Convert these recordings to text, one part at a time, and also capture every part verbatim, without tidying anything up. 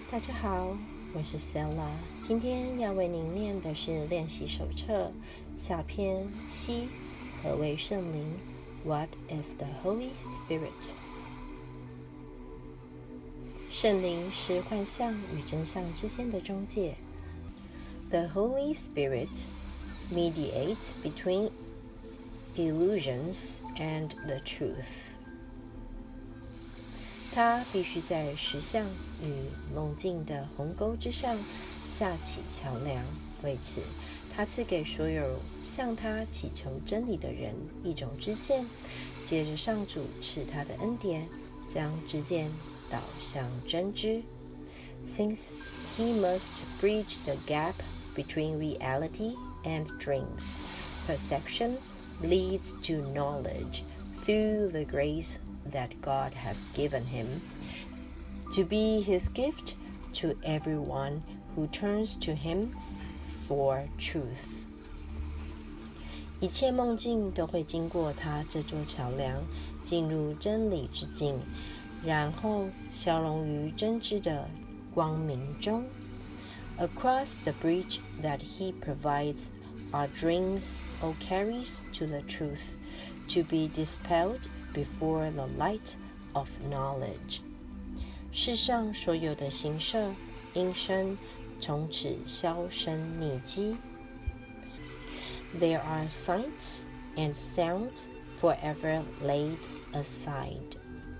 大家好，我是 Sella， 今天要为您念的是练习手册下篇七，何为圣灵 ？What is the Holy Spirit？ 圣灵是幻象与真相之间的中介。The Holy Spirit mediates between illusions and the truth。它必须在实相与梦境的鸿沟之上架起桥梁，为此，他赐给所有向他祈求真理的人一种知见，接着上主赐他的恩典，将知见导向真知。Since he must bridge the gap between reality and dreams, perception leads to knowledge through the grace that God has given him, to be his gift to everyone who turns to him for truth. 一切梦境都会经过他这座桥梁，进入真理之境，然后消融于真知的光明中。Across the bridge that he provides, our dreams all carries to the truth, to be dispelled before the light of knowledge. 世上所有的形色、音声从此销声匿迹。There are sights and sounds forever laid aside.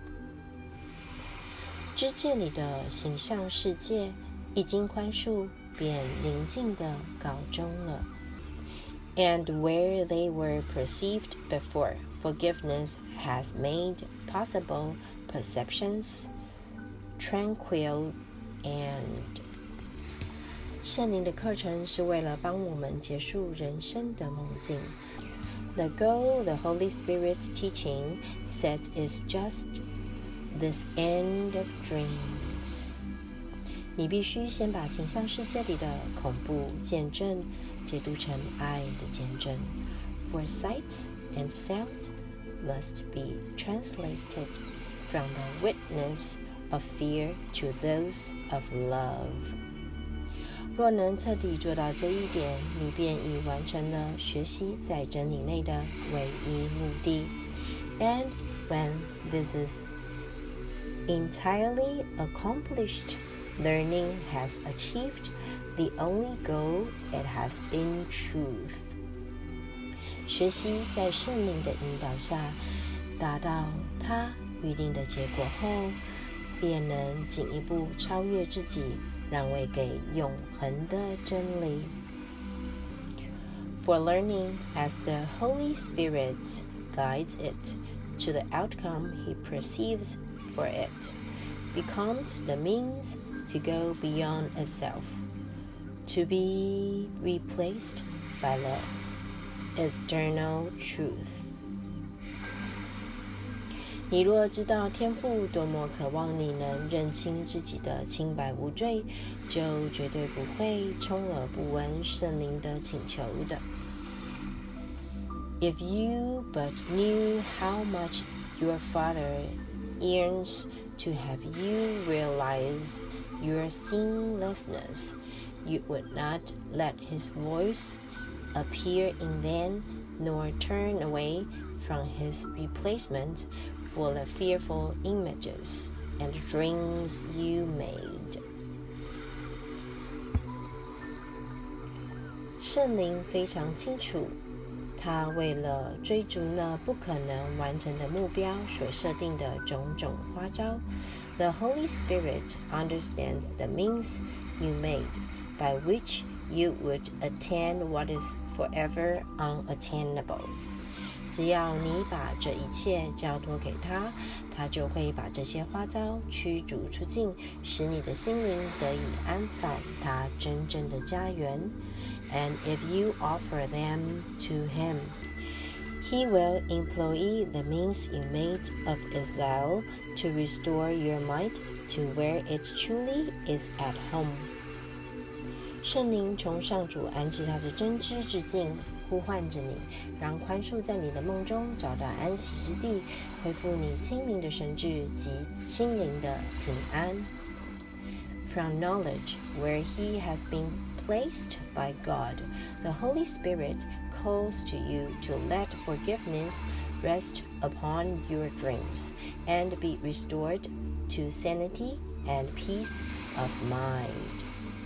知见里的形象世界一经宽恕，便宁静地告终了。And where they were perceived before, forgiveness has made possible perceptions, tranquil and 圣灵的课程是为了帮我们结束人生的梦境。The goal the Holy Spirit's teaching sets is just this end of dreams. 你必须先把形象世界里的恐怖见证解读成爱的见证。For sights and sounds must be translated from the witness of fear to those of love. 若能彻底做到这一点，你便已完成了学习在真理内的唯一目的。And when this is entirely accomplished, learning has achieved the only goal it has in truth. 学习在圣灵的引导下达到它预定的结果后，便能进一步超越自己，让位给永恒的真理。For learning as the Holy Spirit guides it to the outcome he perceives for it, becomes the means to go beyond itself, to be replaced by the external truth. 你若知道天父多么渴望你能认清自己的清白无罪，就绝对不会充耳不闻圣灵的请求的。If you but knew how much your Father yearns to have you realize your sinlessness, you would not let his voice appear in vain, nor turn away from his replacement for the fearful images and dreams you made. 圣灵非常清楚，他为了追逐那不可能完成的目标所设定的种种花招。The Holy Spirit understands the means you made by which you would attain what is forever unattainable. 只要你把这一切交托给他，他就会把这些花招驱逐出境，使你的心灵得以安返他真正的家园。And if you offer them to him, he will employ the means you made of exile to restore your mind to where it truly is at home. 圣灵从上主安置他的真知之境，呼唤着你，让宽恕在你的梦中找到安息之地，恢复你清明的神智及心灵的平安。 from knowledge where he has been placed by God. The Holy Spirit calls to you to let forgiveness rest upon your dreams and be restored to sanity and peace of mind.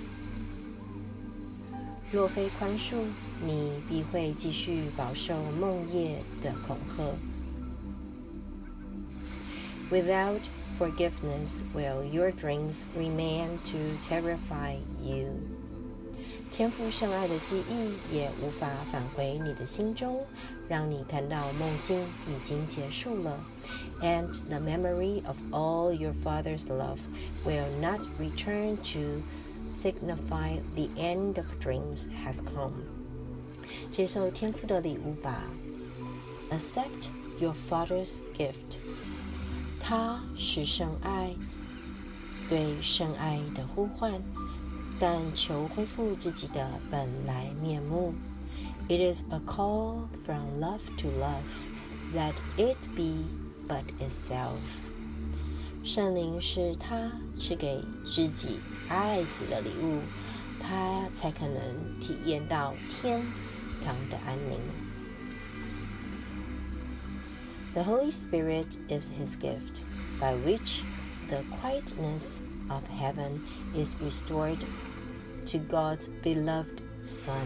若非宽恕，你必会继续饱受梦魇的恐吓。Without forgiveness will your dreams remain to terrify you. 天赋圣爱的记忆也无法返回你的心中，让你看到梦境已经结束了。And the memory of all your Father's love will not return to signify the end of dreams has come. 接受天父的礼物吧。Accept your Father's gift. 它是圣爱，对圣爱的呼唤，但求恢复自己的本来面目。It is a call from love to love, that it be but itself. 圣灵是他赐给知己爱子的礼物，他才可能体验到天堂的安宁。The Holy Spirit is his gift, by which the quietness of heaven is restored to God's beloved Son.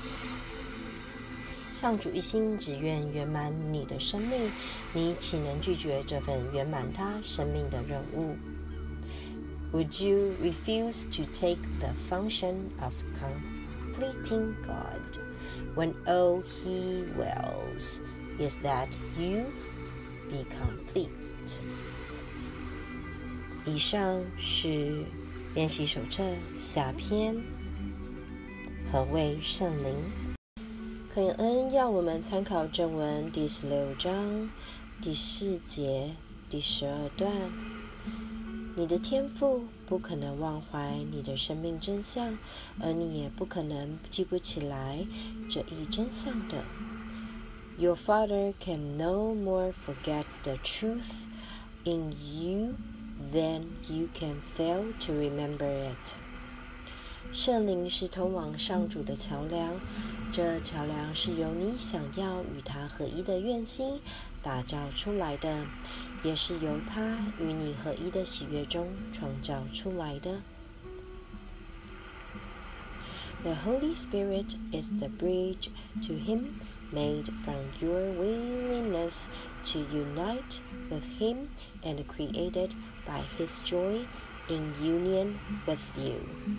上主一心只愿圆满你的生命，你岂能拒绝这份圆满他生命的任务？ Would you refuse to take the function of completing God, when all he wills is that you be complete? 以上是练习手册下篇，何谓圣灵？肯恩要我们参考正文第十六章第四节第十二段。你的天父不可能忘怀你的生命真相，而你也不可能记不起来这一真相的。Your Father can no more forget the truth in you than you can fail to remember it. 圣灵是通往上主的桥梁，这桥梁是由你想要与他合一的愿心打造出来的，也是由他与你合一的喜悦中创造出来的。The Holy Spirit is the bridge to him, made from your willingness to unite with him and created by his joy in union with you.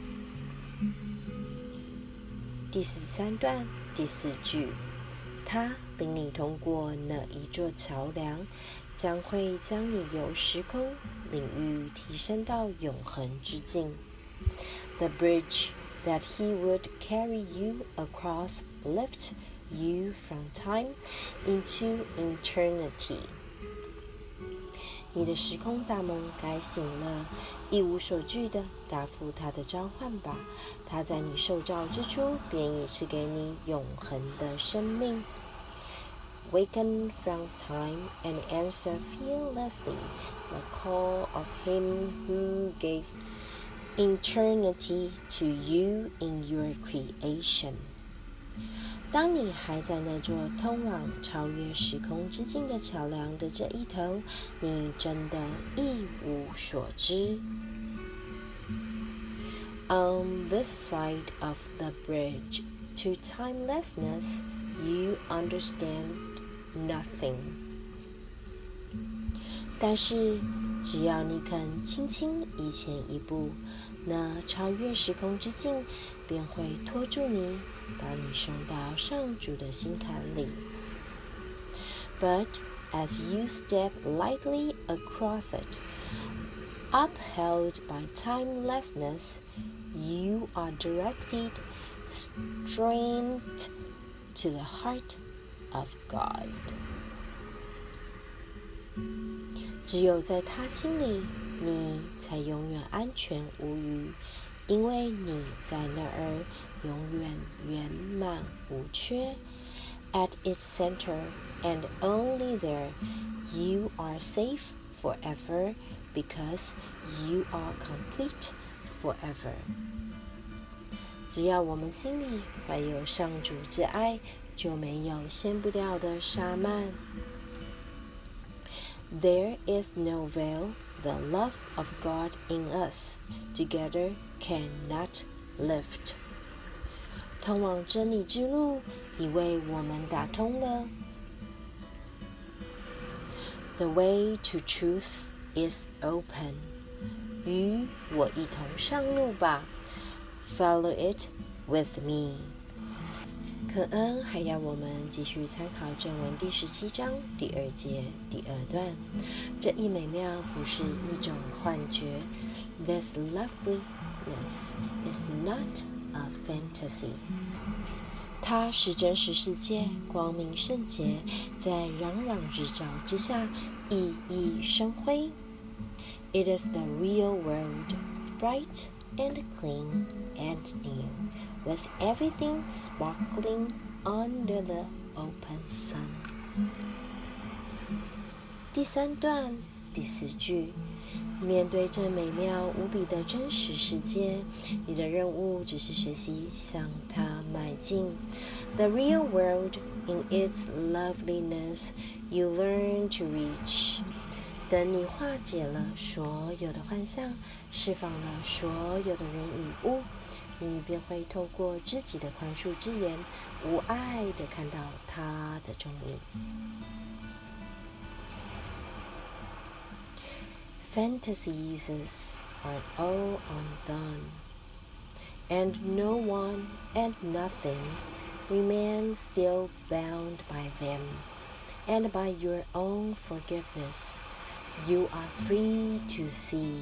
第十三段第四句，他领你通过那一座桥梁，将会将你由时空领域提升到永恒之境。The bridge that he would carry you across lifts you from time into eternity. 你的时空大梦该醒了，一无所惧地答复他的召唤吧。他在你受造之初便已赐给你永恒的生命。Waken from time and answer fearlessly the call of him who gave eternity to you in your creation. 当你还在那座通往超越时空之境的桥梁的这一头，你真的一无所知。On this side of the bridge to timelessness, you understand nothing. 但是，只要你肯轻轻移前一步，那超越时空之境便会拖住你，把你送到上主的心坎里。But as you step lightly across it, upheld by timelessness, you are directed straight to the heart of God. 只有在他心里，你才永远安全无虞，因为你在那儿永远圆满无缺。At its center and only there, you are safe forever because you are complete forever。只要我们心里怀有上主之爱，就没有掀不掉的纱幔。There is no veil, the love of God in us together cannot lift。通往真理之路已为我们打通了。The way to truth is open。与我一同上路吧。Follow it with me。肯恩还要我们继续参考正文第十七章第二节第二段。这一美妙不是一种幻觉。This loveliness is not a fantasy。它是真实世界，光明圣洁，在攘攘日照之下熠熠生辉。It is the real world, bright and clean and new, with everything sparkling under the open sun。 第三段第四句，面对这美妙无比的真实世界，你的任务只是学习向它迈进。The real world in its loveliness you learn to reach。 等你化解了所有的幻象，释放了所有的人与物，你便会透过知己的宽恕之言，无碍地看到他的踪影。Fantasies are all undone, and no one and nothing remains still bound by them, and by your own forgiveness, you are free to see。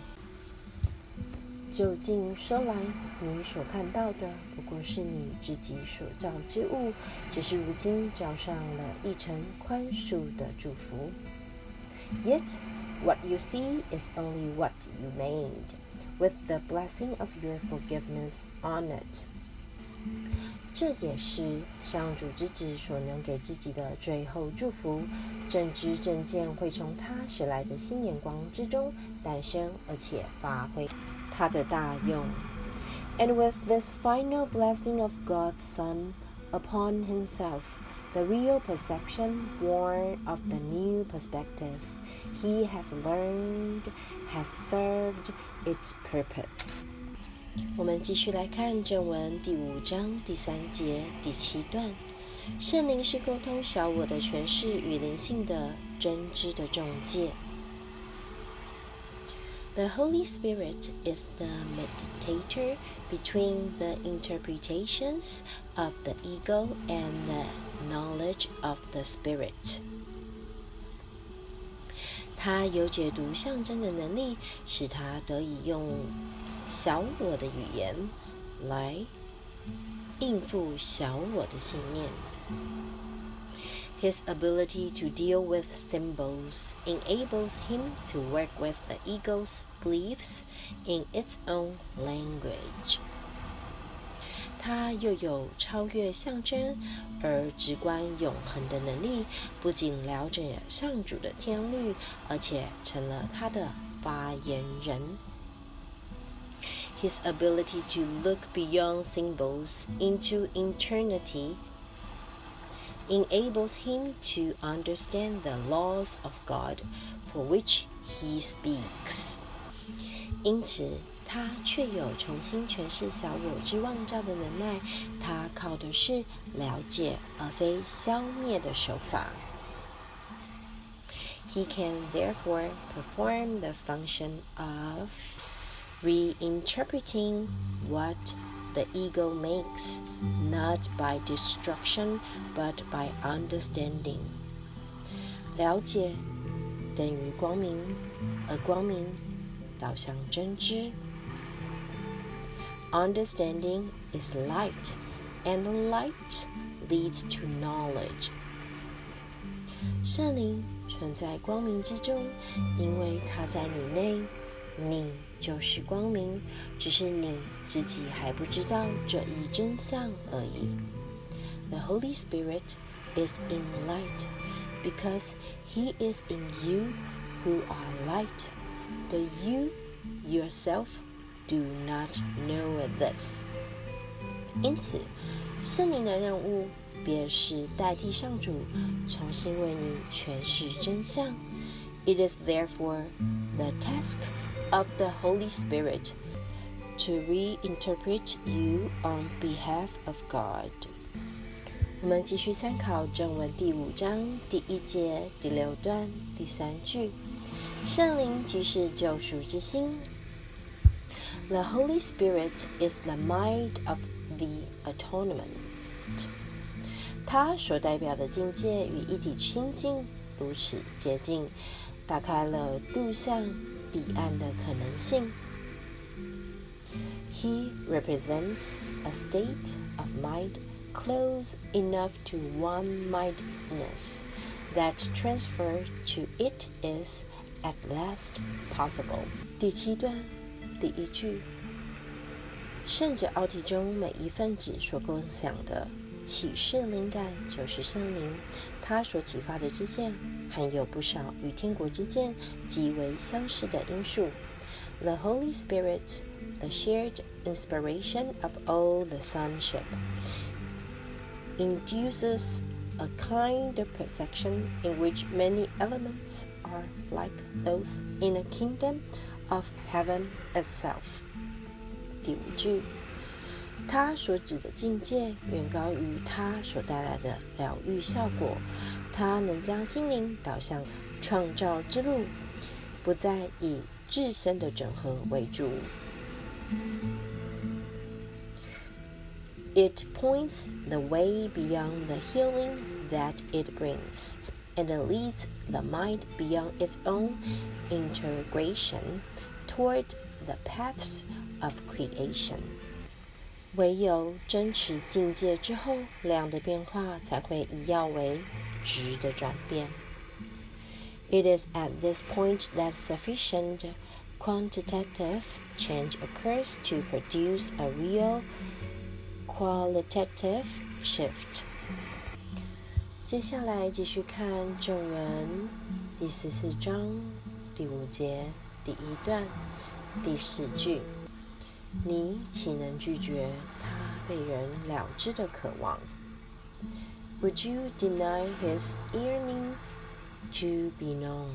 究竟说来，你所看到的不过是你自己所造之物，只是如今罩上了一层宽恕的祝福。Yet, what you see is only what you made, with the blessing of your forgiveness on it。 这也是上主之子所能给自己的最后祝福。正知正见会从他使来的新眼光之中诞生，而且发挥他的大用。And with this final blessing of God's Son upon himself, the real perception born of the new perspective he has learned has served its purpose。 我们继续来看正文第五章第三节第七段。圣灵是沟通小我的诠释与灵性的真知的中介。The Holy Spirit is the mediator between the interpretations of the ego and the knowledge of the Spirit。 他有解读象征的能力，使他得以用小我的语言来应付小我的信念。His ability to deal with symbols enables him to work with the ego's beliefs in its own language。 他又有超越象征而直观永恒的能力，不仅了解上主的天律，而且成了他的发言人。His ability to look beyond symbols into eternity enables him to understand the laws of God for which he speaks。 因此，他却有重新诠释小我之妄兆的能耐。他靠的是了解，而非消灭的手法。He can therefore perform the function of reinterpreting what the ego makes, not by destruction, but by understanding。 了解等于光明，而光明导向真知。Understanding is light, and light leads to knowledge。 圣灵存在光明之中，因为它在你内，你就是光明，只是你自己还不知道这一真相而已。The Holy Spirit is in light, because he is in you who are light, but you yourself do not know this。因此，圣灵的任务便是代替上主，重新为你诠释真相。It is therefore the task of the Holy Spirit to reinterpret you on behalf of God。我们继续参考正文第五章第一节第六段第三句：圣灵即是救赎之心。The Holy Spirit is the mind of the atonement。它所代表的境界与一体心境如此接近，打开了渡向彼岸的可能性。He represents a state of mind close enough to one-mindedness that transfer to it is at last possible。第七段第一句，圣者奥体中每一分子所共享的启示灵感就是圣灵，他所启发的知见含有不少与天国之见极为相似的因素。The Holy Spirit, the shared inspiration of all the sonship, induces a kind of perception in which many elements are like those in a kingdom of heaven itself。第五句，它所指的境界远高于它所带来的疗愈效果，它能将心灵导向创造之路，不再以自身的整合为主。It points the way beyond the healing that it brings, and leads the mind beyond its own integration toward the paths of creation。唯有真持境界之后，量的变化才会以要为质的转变。It is at this point that sufficient quantitative change occurs to produce a real qualitative shift。接下来继续看正文第十四章第五节第一段第四句：你岂能拒绝他被人了知的渴望 ？Would you deny his yearning to be known？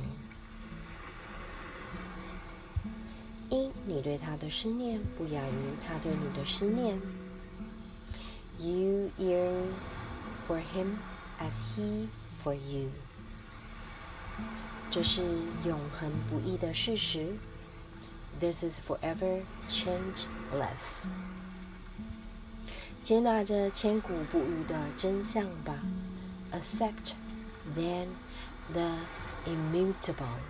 因你对他的思念不亚于他对你的思念。You yearn for him as he for you。这是永恒不易的事实。This is forever changeless。接纳着千古不渝的真相吧。Accept then the immutable。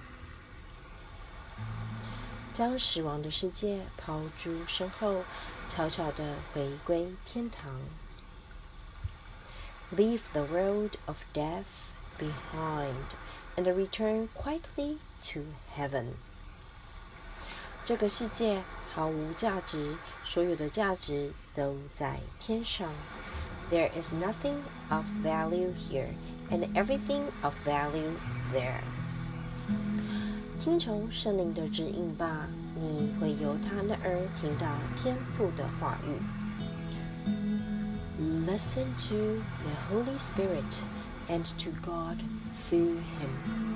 将死亡的世界抛诸身后，悄悄地回归天堂。Leave the world of death behind and return quietly to heaven。这个世界毫无价值，所有的价值都在天上。There is nothing of value here, and everything of value there。听从圣灵的指引吧，你会由他那儿听到天父的话语。Listen to the Holy Spirit and to God through him。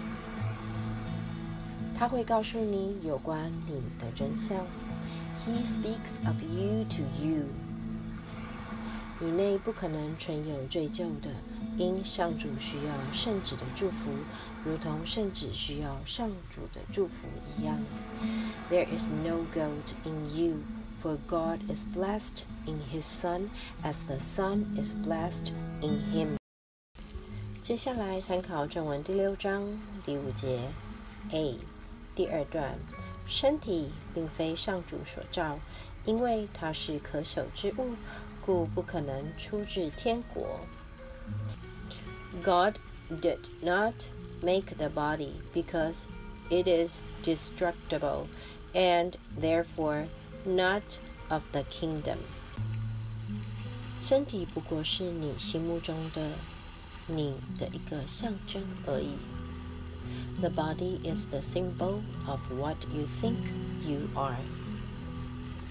他会告诉你有关你的真相。He speaks of you to you。你内不可能存有罪疚的，因上主需要圣子的祝福，如同圣子需要上主的祝福一样。There is no guilt in you, for God is blessed in his Son, as the Son is blessed in him。接下来参考正文第六章第五节 A。第二段，身体并非上主所造，因为它是可朽之物，故不可能出自天国。God did not make the body because it is destructible, and therefore not of the kingdom。身体不过是你心目中的你的一个象征而已。The body is the symbol of what you think you are。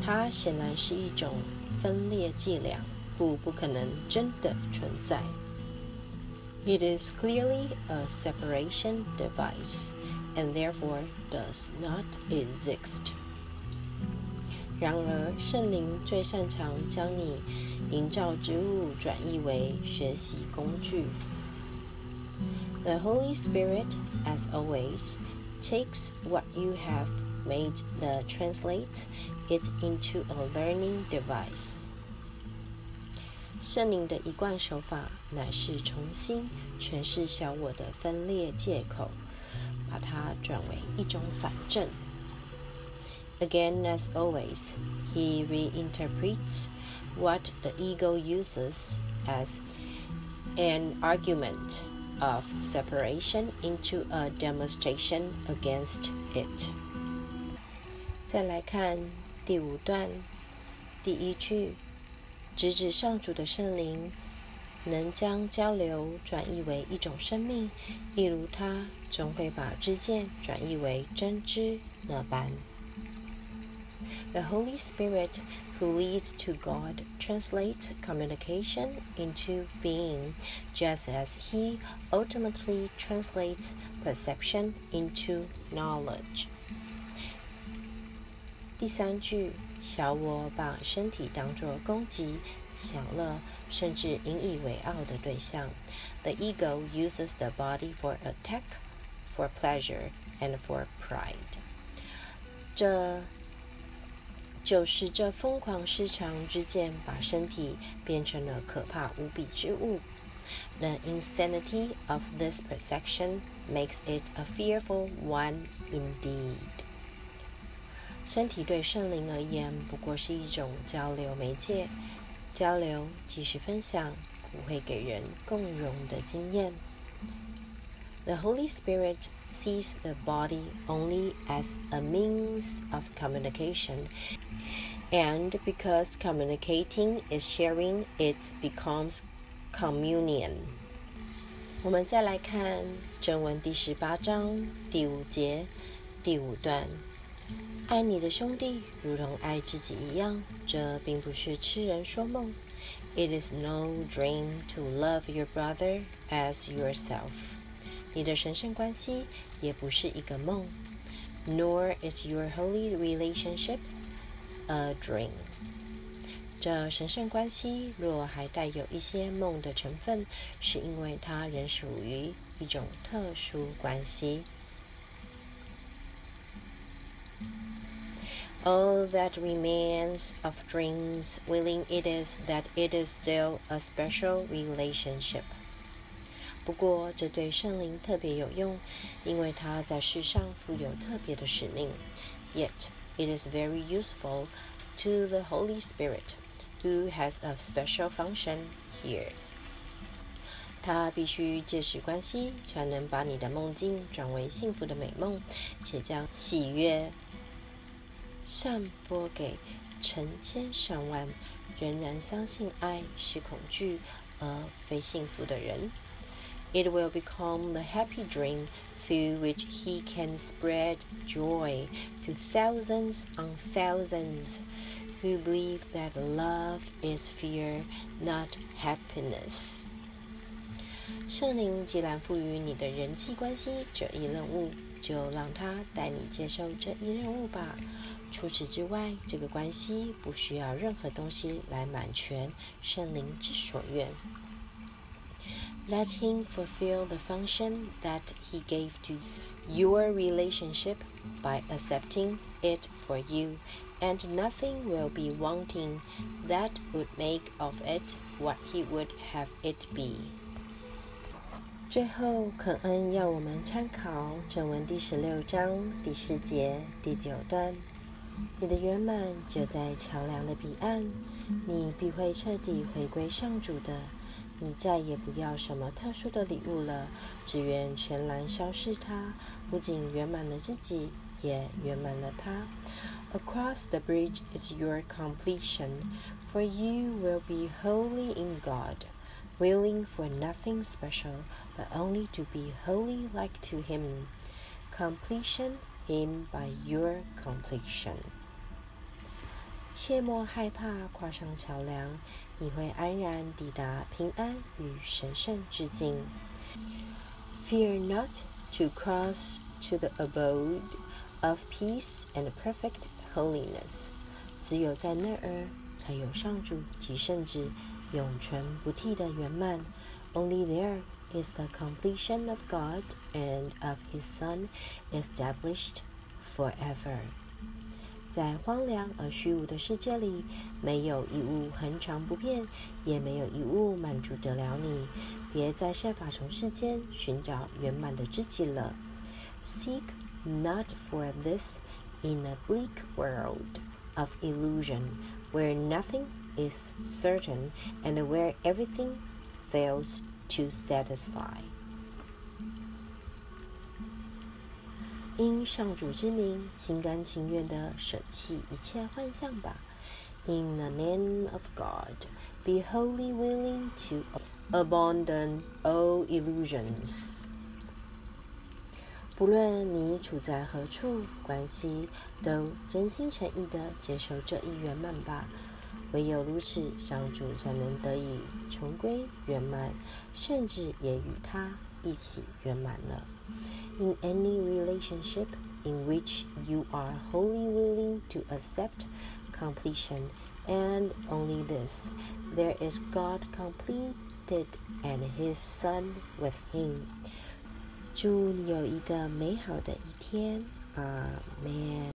它显然是一种分裂伎俩，故不可能真的存在。It is clearly a separation device, and therefore does not exist. 然而，圣灵最擅长将你营造之物转译为学习工具。The Holy Spirit, as always, takes what you have made the translate it into a learning device. 圣灵的一贯手法乃是重新诠释小我的分裂借口，把它转为一种反证。Again, as always, he reinterprets what the ego uses as an argument of separation into a demonstration against it. 再来看第五段第一句，直指上主的圣灵能将交流转译为一种生命，例如他总会把知见转译为真知那般。The Holy Spirit, who leads to God, translates communication into being, just as he ultimately translates perception into knowledge. 第三句，小我把身体当作攻击、享乐，甚至引以为傲的对象。The ego uses the body for attack, for pleasure, and for pride. 这就是这疯狂失常之剑把身体变成了可怕无比之物。The insanity of this perception makes it a fearful one indeed. 身体对圣灵而言不过是一种交流媒介，交流即是分享，不会给人共融的经验。The Holy Spirit sees the body only as a means of communication, and because communicating is sharing, it becomes communion. 我们再来看正文第十八章第五节第五段，爱你的兄弟如同爱自己一样，这并不是痴人说梦。It is no dream to love your brother as yourself. 你的神圣关系也不是一个梦 ，nor is your holy relationship a dream. 这神圣关系若还带有一些梦的成分，是因为它仍属于一种特殊关系。All that remains of dreams willing it is that it is still a special relationship. 不过，这对圣灵特别有用，因为它在世上负有特别的使命。Yet, it is very useful to the Holy Spirit, who has a special function here. 他必须借此关系，才能把你的梦境转为幸福的美梦，且将喜悦散播给成千上万仍然相信爱是恐惧而非幸福的人。It will become the happy dream through which he can spread joy to thousands on thousands who believe that love is fear, not happiness. 圣灵既然赋予你的人际关系这一任务，就让他带你接受这一任务吧。除此之外，这个关系不需要任何东西来满全圣灵之所愿。Let him fulfill the function that he gave to your relationship by accepting it for you, and nothing will be wanting that would make of it what he would have it be. 最后，肯恩要我们参考正文第十六章第四节第九段。你的圆满就在桥梁的彼岸，你必会彻底回归上主的。你再也不要什么特殊的礼物了，只愿全然消逝它，不仅圆满了自己，也圆满了他。Across the bridge is your completion, for you will be wholly in God, willing for nothing special, but only to be wholly like to Him. Completion Him by your completion. 切莫害怕跨上桥梁，你会安然抵达平安与神圣之境。Fear not to cross to the abode of peace and perfect holiness. 只有在那儿，才有上主及圣旨永存不替的圆满。Only there is the completion of God and of His Son established forever. 在荒凉而虚无的世界里，没有一物恒常不变，也没有一物满足得了你。别再设法从世间寻找圆满的自己了。Seek not for this in a bleak world of illusion, where nothing is certain and where everything fails to satisfy. 因上主之名，心甘情愿地舍弃一切幻象吧。In the name of God, be wholly willing to abandon all illusions. 不论你处在何处，关系都真心诚意地接受这一圆满吧。唯有如此，上主才能得以重归圆满，甚至也与他一起圆满了。In any relationship in which you are wholly willing to accept completion, and only this, there is God completed and His Son with Him. 祝你有一个美好的一天，阿们。